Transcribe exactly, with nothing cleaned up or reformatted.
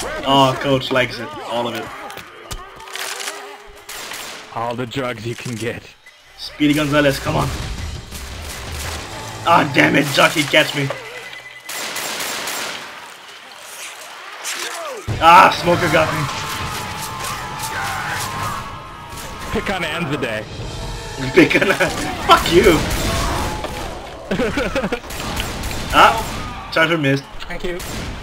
Oh, coach likes it. All of it. All the drugs you can get. Speedy Gonzalez, come on. Ah, damn it, Jockey, catch me. Ah, Smoker got me. Pick on Anza Day. Pick on Fuck you. Ah, Charger missed. Thank you.